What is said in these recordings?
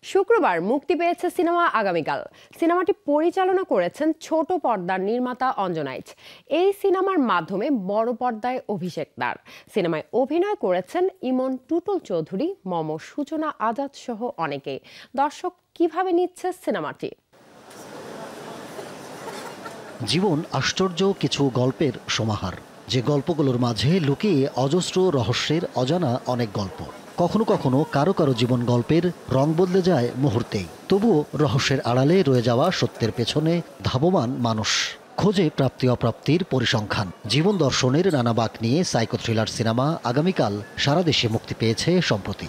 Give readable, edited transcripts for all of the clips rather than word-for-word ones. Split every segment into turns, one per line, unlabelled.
শুক্রবার মুক্তি পেয়েছে সিনেমা আগামীকাল। সিনেমাটি পরিচালনা করেছেন ছোট পর্দার নির্মাতা অঞ্জনাইচ। এই সিনেমার মাধ্যমে বড় পর্দায় অভিষেক তার। সিনেমায় অভিনয় করেছেন ইমন, টুটুল চৌধুরী, মম, সূচনা আজাদ সহ অনেকেই। দর্শক কিভাবে নিচ্ছে সিনেমাটি?
জীবন আশ্চর্য কিছু গল্পের সমাহার, যে গল্পগুলোর মাঝে লুকিয়ে অজস্র রহস্যের অজানা অনেক গল্প। কখনো কখনো কারো কারো জীবন গল্পের রং বদলে যায় মুহূর্তেই। তবুও রহস্যের আড়ালে রয়ে যাওয়া সত্যের পেছনে ধাবমান মানুষ, খোঁজে প্রাপ্তি অপ্রাপ্তির পরিসংখ্যান। জীবন দর্শনের নানা বাঁক নিয়ে সাইকো থ্রিলার সিনেমা আগামীকাল সারা দেশে মুক্তি পেয়েছে সম্প্রতি।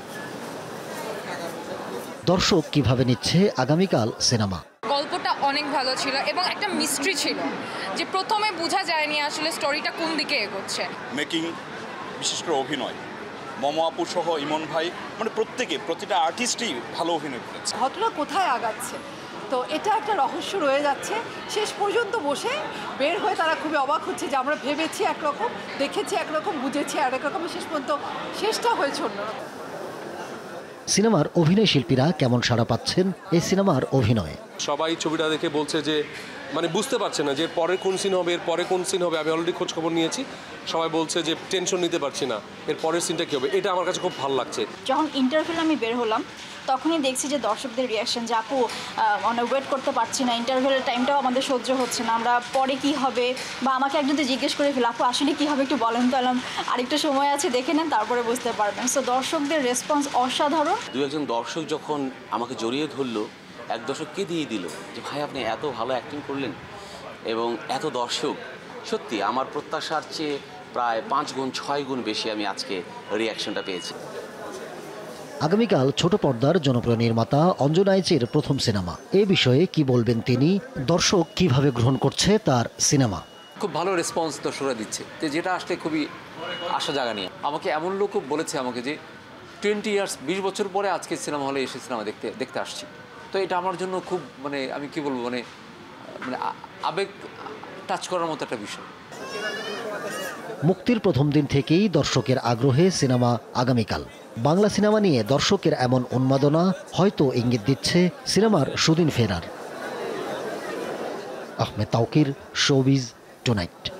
দর্শক কিভাবে নিচ্ছে আগামীকাল সিনেমা?
গল্পটা অনেক ভালো ছিল এবং একটা মিস্ট্রি ছিল, যে প্রথমে বোঝা যায়নি আসলে স্টোরিটা কোন দিকে এগোচ্ছে।
মেকিং, বিশেষ করে অভিনয়, মম আপু সহ ইমন ভাই, মানে প্রতিটা আর্টিস্টই ভালো অভিনয় করেছে।
ঘটনা কোথায় আগাচ্ছে, তো এটা একটা রহস্য রয়ে যাচ্ছে। শেষ পর্যন্ত বসে বের হয়ে তারা খুবই অবাক হচ্ছে যে আমরা ভেবেছি একরকম, দেখেছি একরকম, বুঝেছি আরেক রকম, শেষ পর্যন্ত শেষটা হয়েছে অন্যরকম।
সিনেমার অভিনয় শিল্পীরা কেমন সাড়া পাচ্ছেন এই সিনেমার অভিনয়ে?
সবাই ছবিটা দেখে বলছে যে মানে বুঝতে পারছে না যে পরে কোন সিন হবে, এর পরে কোন সিন হবে। আমি অলরেডি খোঁজ খবর নিয়েছি, সবাই বলছে যে টেনশন নিতে পারছি না, এর পরের সিনটা কী হবে। এটা আমার কাছে খুব ভালো লাগছে।
যখন ইন্টারভিউ আমি বের হলাম তখনই দেখছি যে দর্শকদের রিয়াকশন, যে আপু অনেক ওয়েট করতে পারছি না, ইন্টারভিউয়ের টাইমটাও আমাদের সহ্য হচ্ছে না, আমরা পরে কি হবে, বা আমাকে একজন জিজ্ঞেস করে ফেল আপু আসলে কী হবে একটু বলেন তো। এলাম আরেকটু সময় আছে, দেখে নেন, তারপরে বুঝতে পারবেন। সো দর্শকদের রেসপন্স অসাধারণ।
দু একজন দর্শক যখন আমাকে জড়িয়ে ধরলো, এক দর্শককে দিয়ে দিল যে ভাই আপনি এত ভালো অ্যাক্টিং করলেন, এবং এত দর্শক, সত্যি আমার প্রত্যাশার চেয়ে প্রায় 5 গুণ 6 গুণ বেশি আমি আজকে রিয়াকশনটা পেয়েছি।
আগামীকাল ছোট পর্দার জনপ্রিয় নির্মাতা অঞ্জনাইচের প্রথম সিনেমা। এ বিষয়ে কি বলবেন তিনি? দর্শক কিভাবে গ্রহণ করছে তার সিনেমা?
খুব ভালো রেসপন্স দর্শকরা দিচ্ছে, তো যেটা আসলে খুবই আশা জাগা নিয়ে। আমাকে এমন লোক বলেছে আমাকে যে 20 ইয়ার্স 20 বছর পরে আজকে সিনেমা হলে এসে সিনেমা দেখতে আসছি। তো এটা আমার জন্য খুব মানে আমি কি বলবো, মানে আবেগ টাচ করার মতো একটা বিষয়।
মুক্তির প্রথম দিন থেকেই দর্শকের আগ্রহে সিনেমা আগামীকাল। বাংলা সিনেমা নিয়ে দর্শকের এমন উন্মাদনা হয়তো ইঙ্গিত দিচ্ছে সিনেমার সুদিন ফেরার। Ahmed Taukir, showbiz tonight.